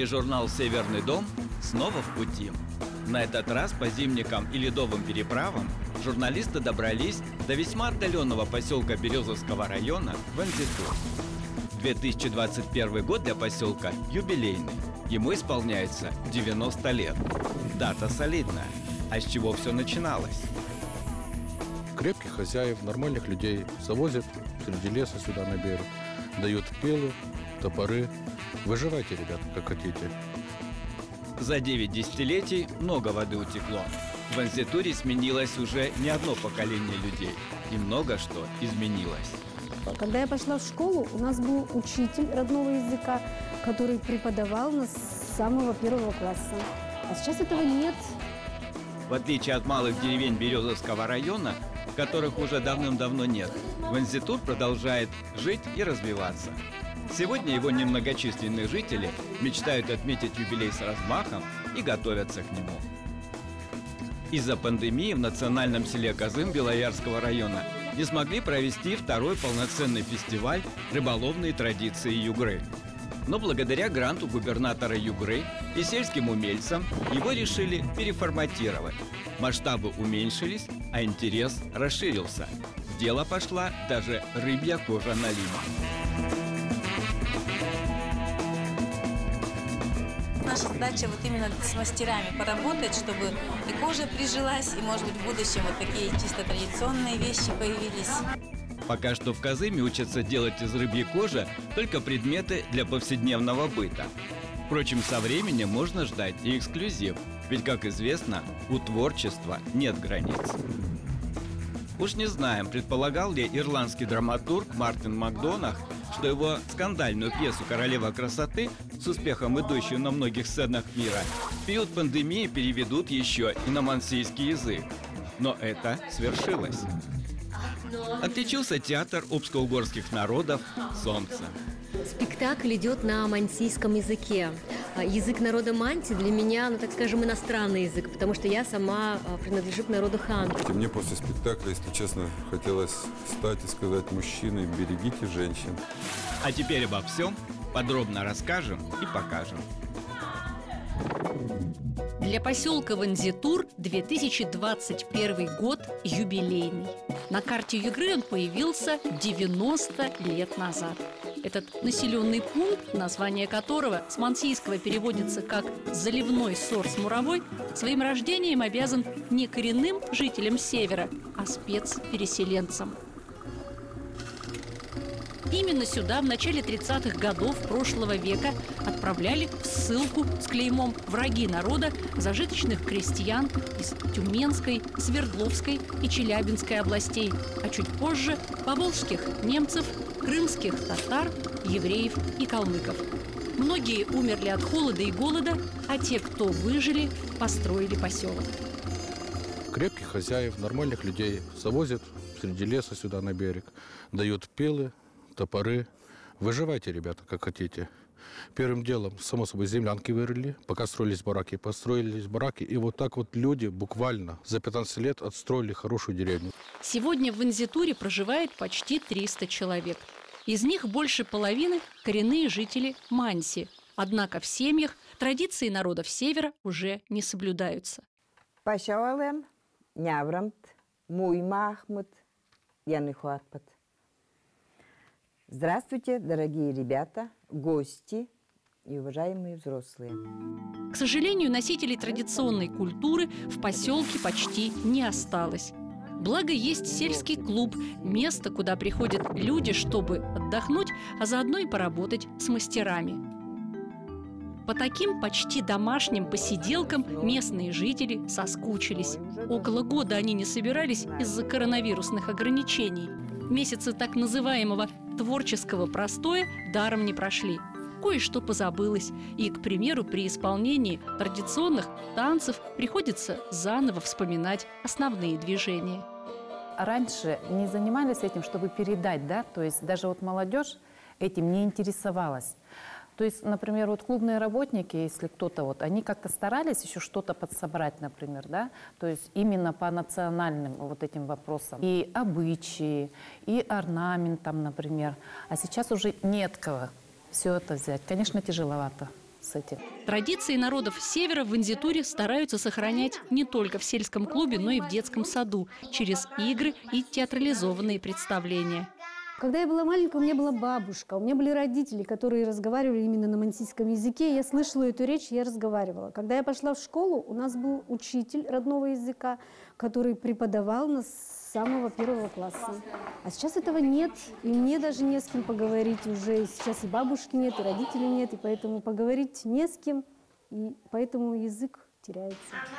Тележурнал «Северный дом» снова в пути. На этот раз по зимникам и ледовым переправам журналисты добрались до весьма отдаленного поселка Березовского района Ванзитур. 2021 год для поселка юбилейный. Ему исполняется 90 лет. Дата солидная. А с чего все начиналось? Крепких хозяев, нормальных людей завозят среди леса сюда на берег. Дают пилы, топоры. Выживайте, ребята, как хотите. За 9 десятилетий много воды утекло. В Ванзитуре сменилось уже не одно поколение людей. И много что изменилось. Когда я пошла в школу, у нас был учитель родного языка, который преподавал нас с самого 1 класса. А сейчас этого нет. В отличие от малых деревень Березовского района, которых уже давным-давно нет, Ванзитур продолжает жить и развиваться. Сегодня его немногочисленные жители мечтают отметить юбилей с размахом и готовятся к нему. Из-за пандемии в национальном селе Козым Белоярского района не смогли провести второй полноценный фестиваль «Рыболовные традиции Югры». Но благодаря гранту губернатора Югры и сельским умельцам его решили переформатировать. Масштабы уменьшились, а интерес расширился. В дело пошла даже рыбья кожа налима. Наша задача вот именно с мастерами поработать, чтобы и кожа прижилась, и, может быть, в будущем вот такие чисто традиционные вещи появились. Пока что в Козыме учатся делать из рыбьей кожи только предметы для повседневного быта. Впрочем, со временем можно ждать и эксклюзив, ведь, как известно, у творчества нет границ. Уж не знаем, предполагал ли ирландский драматург Мартин Макдонах, что его скандальную пьесу «Королева красоты», с успехом идущую на многих сценах мира, в период пандемии переведут еще и на мансийский язык. Но это свершилось. Отличился театр обско-угорских народов «Солнце». Спектакль идет на мансийском языке. Язык народа манси для меня, ну так скажем, иностранный язык, потому что я сама принадлежу к народу ханты. Мне после спектакля, если честно, хотелось встать и сказать: мужчины, берегите женщин. А теперь обо всем подробно расскажем и покажем. Для поселка Ванзитур 2021 год юбилейный. На карте Югры он появился 90 лет назад. Этот населенный пункт, название которого с мансийского переводится как «заливной сорс-муровой», своим рождением обязан не коренным жителям севера, а спецпереселенцам. Именно сюда в начале 30-х годов прошлого века отправляли в ссылку с клеймом «Враги народа» зажиточных крестьян из Тюменской, Свердловской и Челябинской областей, а чуть позже – поволжских немцев, крымских татар, евреев и калмыков. Многие умерли от холода и голода, а те, кто выжили, построили поселок. Крепких хозяев, нормальных людей завозят среди леса сюда на берег. Дают пилы, топоры. Выживайте, ребята, как хотите. Первым делом, само собой, землянки вырыли, пока строились бараки. Построились бараки, и вот так вот люди буквально за 15 лет отстроили хорошую деревню. Сегодня в Ванзитуре проживает почти 300 человек. Из них больше половины – коренные жители Манси. Однако в семьях традиции народов Севера уже не соблюдаются. Пашавалем, Няврамт, Муймахмут, Янухуатпат. Здравствуйте, дорогие ребята, гости и уважаемые взрослые. К сожалению, носителей традиционной культуры в поселке почти не осталось. Благо, есть сельский клуб, место, куда приходят люди, чтобы отдохнуть, а заодно и поработать с мастерами. По таким почти домашним посиделкам местные жители соскучились. Около года они не собирались из-за коронавирусных ограничений. Месяцы так называемого творческого простоя даром не прошли. Кое-что позабылось, и, к примеру, при исполнении традиционных танцев приходится заново вспоминать основные движения. Раньше не занимались этим, чтобы передать, да, то есть даже вот молодежь этим не интересовалась. То есть, например, вот клубные работники, если кто-то вот, они как-то старались еще что-то подсобрать, например, да, то есть именно по национальным вот этим вопросам. И обычаи, и орнамент там, например. А сейчас уже нет кого все это взять. Конечно, тяжеловато. с этим. Традиции народов Севера в Инзитуре стараются сохранять не только в сельском клубе, но и в детском саду через игры и театрализованные представления. Когда я была маленькая, у меня была бабушка, у меня были родители, которые разговаривали именно на мансийском языке. Я слышала эту речь, я разговаривала. Когда я пошла в школу, у нас был учитель родного языка, который преподавал нас с самого 1 класса. А сейчас этого нет, и мне даже не с кем поговорить уже. Сейчас и бабушки нет, и родителей нет, и поэтому поговорить не с кем, и поэтому язык теряется.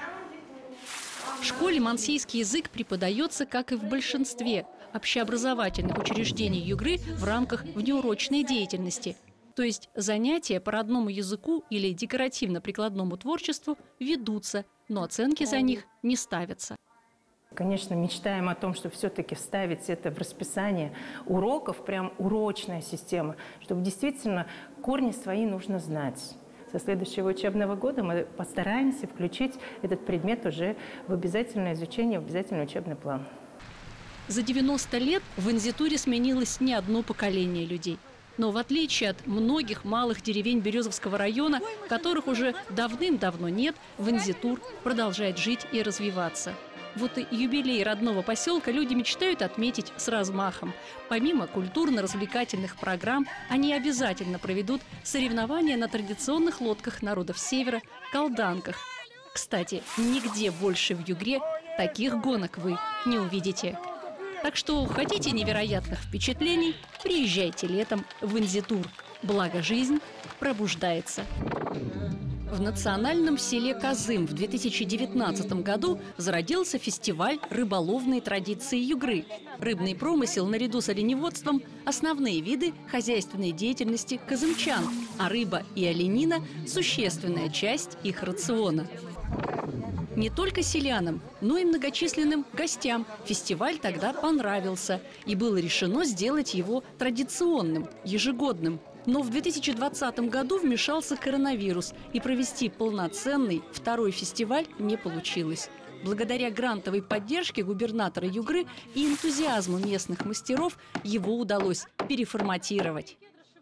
В школе мансийский язык преподается, как и в большинстве общеобразовательных учреждений Югры, в рамках внеурочной деятельности. То есть занятия по родному языку или декоративно-прикладному творчеству ведутся, но оценки за них не ставятся. Конечно, мечтаем о том, чтобы все-таки вставить это в расписание уроков, прям урочная система, чтобы действительно корни свои нужно знать. Со следующего учебного года мы постараемся включить этот предмет уже в обязательное изучение, в обязательный учебный план. За 90 лет в Инзитуре сменилось не одно поколение людей. Но в отличие от многих малых деревень Березовского района, которых уже давным-давно нет, в Инзитур продолжает жить и развиваться. Вот и юбилей родного поселка люди мечтают отметить с размахом. Помимо культурно-развлекательных программ, они обязательно проведут соревнования на традиционных лодках народов Севера – колданках. Кстати, нигде больше в Югре таких гонок вы не увидите. Так что хотите невероятных впечатлений, приезжайте летом в Инзитур. Благо жизнь пробуждается. В национальном селе Казым в 2019 году зародился фестиваль рыболовной традиции Югры. Рыбный промысел наряду с оленеводством – основные виды хозяйственной деятельности казымчан, а рыба и оленина – существенная часть их рациона. Не только селянам, но и многочисленным гостям фестиваль тогда понравился, и было решено сделать его традиционным, ежегодным. Но в 2020 году вмешался коронавирус, и провести полноценный второй фестиваль не получилось. Благодаря грантовой поддержке губернатора Югры и энтузиазму местных мастеров его удалось переформатировать.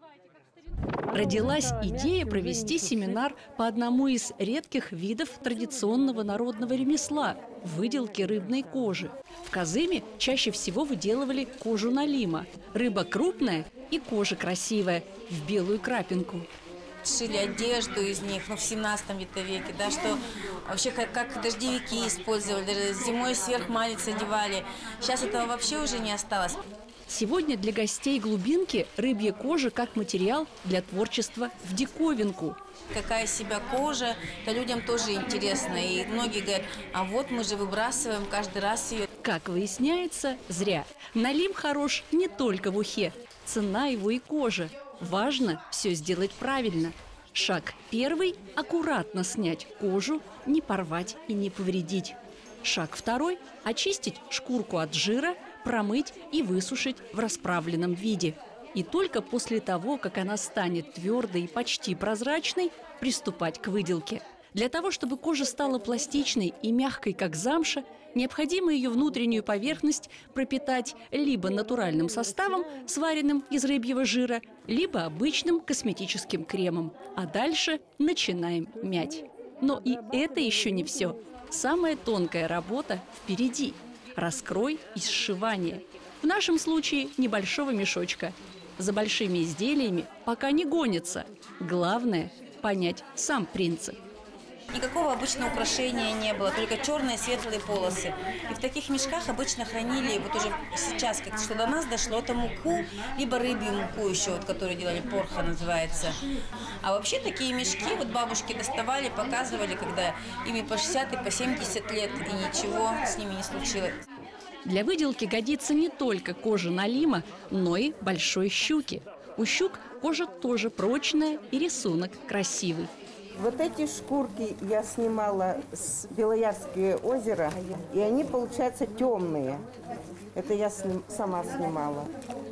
Родилась идея провести семинар по одному из редких видов традиционного народного ремесла – выделки рыбной кожи. В Казыме чаще всего выделывали кожу налима. Рыба крупная и кожа красивая, в белую крапинку. Шили одежду из них, в 17 веке, да, что вообще как дождевики использовали, даже зимой сверх малиц одевали. Сейчас этого вообще уже не осталось. Сегодня для гостей глубинки рыбья кожа как материал для творчества в диковинку. Какая из себя кожа, это людям тоже интересно. И многие говорят, а вот мы же выбрасываем каждый раз ее. Как выясняется, зря. Налим хорош не только в ухе. Цена его и кожа. Важно все сделать правильно. Шаг первый – аккуратно снять кожу, не порвать и не повредить. Шаг второй – очистить шкурку от жира, промыть и высушить в расправленном виде. И только после того, как она станет твердой и почти прозрачной, приступать к выделке. Для того, чтобы кожа стала пластичной и мягкой, как замша, необходимо ее внутреннюю поверхность пропитать либо натуральным составом, сваренным из рыбьего жира, либо обычным косметическим кремом. А дальше начинаем мять. Но и это еще не все. Самая тонкая работа впереди. Раскрой и сшивание. В нашем случае небольшого мешочка. За большими изделиями пока не гонится. Главное – понять сам принцип. Никакого обычного украшения не было, только черные светлые полосы. И в таких мешках обычно хранили, вот уже сейчас, как что до нас дошло, это муку, либо рыбью муку еще, вот, которую делали, порха называется. А вообще такие мешки вот бабушки доставали, показывали, когда ими по 60 и по 70 лет, и ничего с ними не случилось. Для выделки годится не только кожа налима, но и большой щуки. У щук кожа тоже прочная и рисунок красивый. Вот эти шкурки я снимала с Белоярского озера, и они, получаются, темные. Это я сама снимала.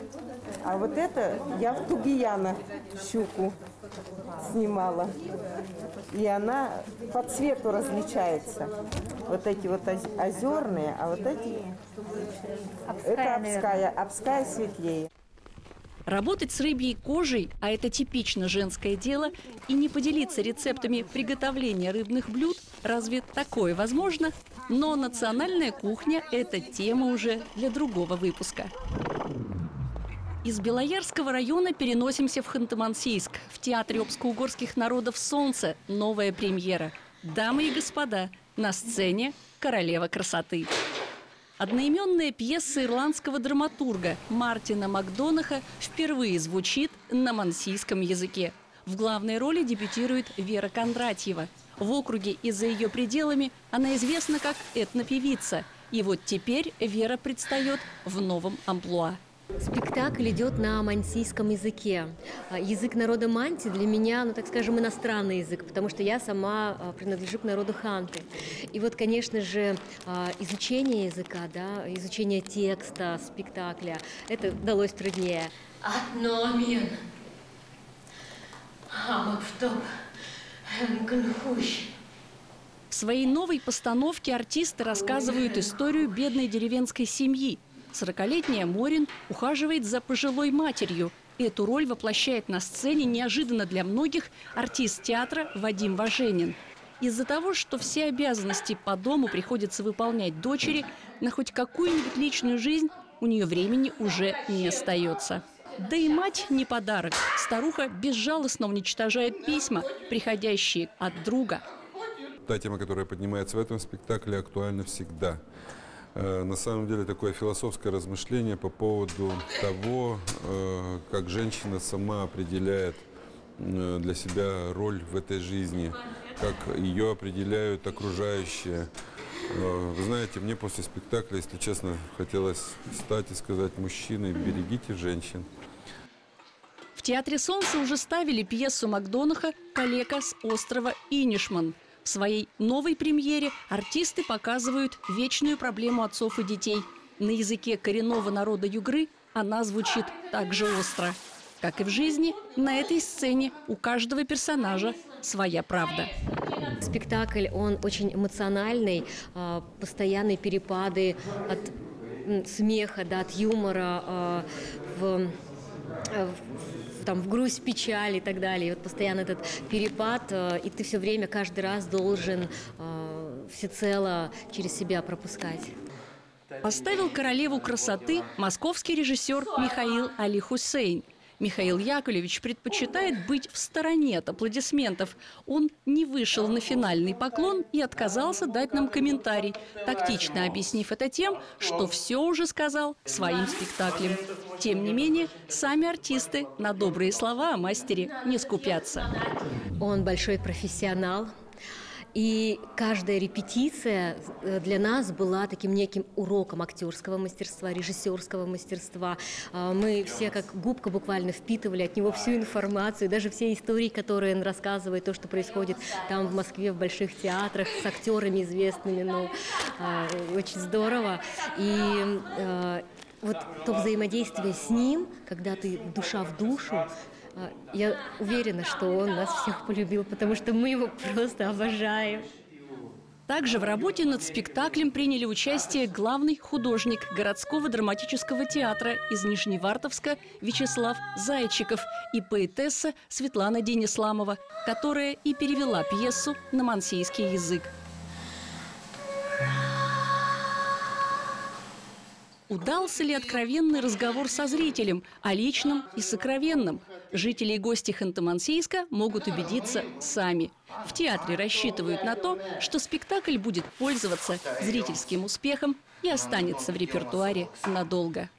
А вот это я в Тугияна щуку снимала. И она по цвету различается. Вот эти вот озерные, а вот эти… Это обская светлее. Работать с рыбьей кожей, а это типично женское дело, и не поделиться рецептами приготовления рыбных блюд, разве такое возможно? Но национальная кухня – это тема уже для другого выпуска. Из Белоярского района переносимся в Ханты-Мансийск. В Театре обско-угорских народов «Солнце» новая премьера. Дамы и господа, на сцене «Королева красоты». Одноименная пьеса ирландского драматурга Мартина Макдонаха впервые звучит на мансийском языке. В главной роли дебютирует Вера Кондратьева. В округе и за ее пределами она известна как этнопевица. И вот теперь Вера предстает в новом амплуа. Спектакль идет на мансийском языке. Язык народа манти для меня, ну так скажем, иностранный язык, потому что я сама принадлежу к народу ханты. И вот, конечно же, изучение языка, да, изучение текста спектакля, это далось труднее. В своей новой постановке артисты рассказывают историю бедной деревенской семьи. 40-летняя Морин ухаживает за пожилой матерью. Эту роль воплощает на сцене неожиданно для многих артист театра Вадим Важенин. Из-за того, что все обязанности по дому приходится выполнять дочери, на хоть какую-нибудь личную жизнь у нее времени уже не остается. Да и мать не подарок. Старуха безжалостно уничтожает письма, приходящие от друга. Та тема, которая поднимается в этом спектакле, актуальна всегда. На самом деле такое философское размышление по поводу того, как женщина сама определяет для себя роль в этой жизни, как ее определяют окружающие. Вы знаете, мне после спектакля, если честно, хотелось встать и сказать: мужчины, берегите женщин. В Театре «Солнце» уже ставили пьесу Макдонаха «Калека с острова Инишман». В своей новой премьере артисты показывают вечную проблему отцов и детей. На языке коренного народа Югры она звучит так же остро. Как и в жизни, на этой сцене у каждого персонажа своя правда. Спектакль, он очень эмоциональный, постоянные перепады от смеха, да, от юмора в грусть, печаль и так далее. И вот постоянно этот перепад, и ты все время, каждый раз должен всецело через себя пропускать. Поставил «Королеву красоты» московский режиссер Михаил Али-Хусейн. Михаил Яковлевич предпочитает быть в стороне от аплодисментов. Он не вышел на финальный поклон и отказался дать нам комментарий, тактично объяснив это тем, что все уже сказал своим спектаклем. Тем не менее, сами артисты на добрые слова о мастере не скупятся. Он большой профессионал. И каждая репетиция для нас была таким неким уроком актерского мастерства, режиссерского мастерства. Мы все как губка буквально впитывали от него всю информацию, даже все истории, которые он рассказывает, то, что происходит там в Москве, в больших театрах, с актерами известными. Ну, очень здорово. И вот то взаимодействие с ним, когда ты душа в душу, я уверена, что он нас всех полюбил, потому что мы его просто обожаем. Также в работе над спектаклем приняли участие главный художник городского драматического театра из Нижневартовска Вячеслав Зайчиков и поэтесса Светлана Денисламова, которая и перевела пьесу на мансийский язык. Удался ли откровенный разговор со зрителем о личном и сокровенном? Жители и гости Ханты-Мансийска могут убедиться сами. В театре рассчитывают на то, что спектакль будет пользоваться зрительским успехом и останется в репертуаре надолго.